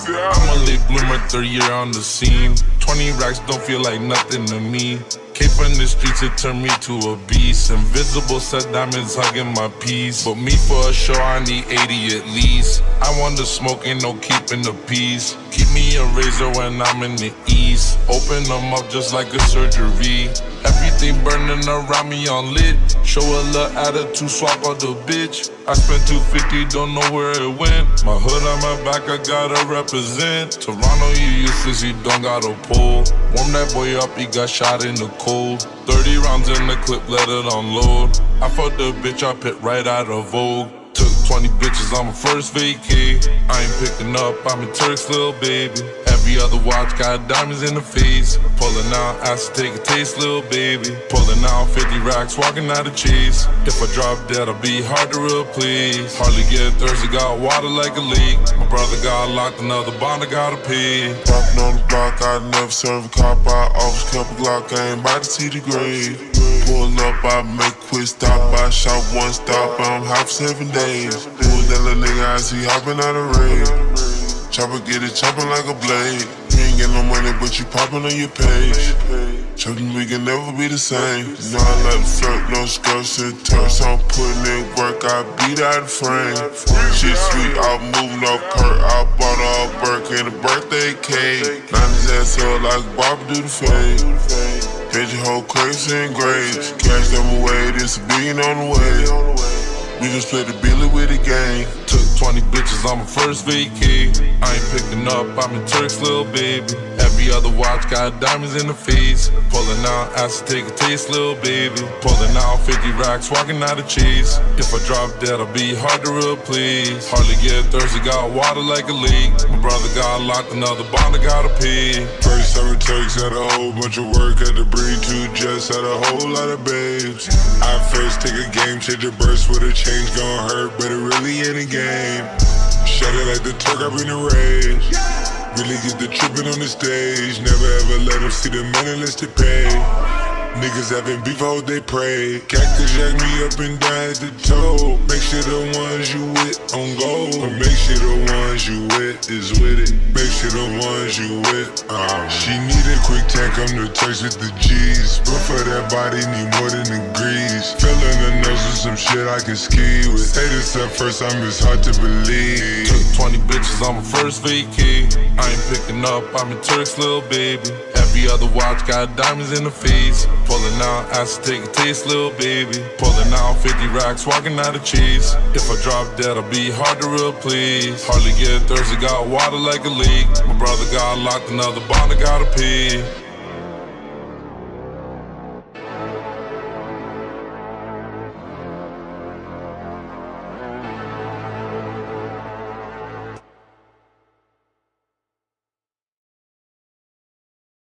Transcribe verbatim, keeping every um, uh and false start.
I'm a late bloomer, third year on the scene. Twenty racks don't feel like nothing to me. Came from the streets, it turned me to a beast. Invisible set diamonds hugging my piece. But me for a show, I need eighty at least. I want the smoke, ain't no keeping the peace. Keep me a razor when I'm in the east. Open them up just like a surgery. Everything burning around me on lit. Show a little attitude, swap out the bitch. I spent two fifty, don't know where it went. My hood on my back, I gotta represent. Toronto, you useless, you don't got a pull. Warm that boy up, he got shot in the cold. Thirty rounds in the clip, let it unload. I fucked the bitch, I pit right out of Vogue. Took twenty bitches on my first vacay. I ain't picking up, I'm in Turk's little baby. Every other watch got diamonds in the face. Pulling out, asked to take a taste, little baby. Pulling out fifty racks, walking out of cheese. If I drop dead, I'll be hard to replace. Hardly get thirsty, got water like a leak. My brother got locked, another bond, I gotta pay. Poppin' on the block, I never serve a cop. I always kept a Glock, I ain't about to see the grave. Pull up, I make a quick stop. I shot one stop, I'm hot for seven days. Who was that little nigga I see hopping out of raid? Chopper get it chopping like a blade. You ain't get no money, but you popping on your page. Chopping, we can never be the same. You know I like to flirt, no skirts and turks. I'm putting in work, I beat out the frame. Shit sweet, I'm moving up Kurt. I bought all Burke in a birthday cake. nineties ass up like Bob do the fade. Paid your whole crates and grades. Cash them away, this a billion on the way. We just played the Billy with the gang. Took twenty bitches on my first vacay. I ain't picking up, I'm in Turk's little baby. Every other watch got diamonds in the face. Pulling out, asked to take a taste, little baby. Pulling out fifty racks, walking out of cheese. If I drop dead, I'll be hard to replace. Hardly get thirsty, got water like a leak. My brother got locked, another bond, I gotta pay. First time it takes, had a whole bunch of work, had to breed two jets, had a whole lot of babes. I first take a game, change a burst with a change gon' hurt, but it really ain't a game. Shut it like the Turk, I bring the rage. Really get the trippin' on the stage. Never ever let them see the man unless they pay. Niggas having beef, I hope they pray. Cactus jack me up and down at the toe. Make sure the ones you with on gold. Or make sure the ones you with is with it. Make sure the ones you with. Uh, she need a quick tank, I'm the Turks with the G's. But for that body, need more than the grease. Filling the nose with some shit I can ski with. Say this up first, I'm it's hard to believe. Took twenty bitches on my first vacay. I ain't picking up, I'm in Turk's little baby. Every other watch got diamonds in the face. Pulling out, asked to take a taste, little baby. Pulling out fifty racks, walking out of cheese. If I drop dead, I'll be hard to replace. Hardly get thirsty, got water like a leak. My brother got locked, another bond, I gotta pay.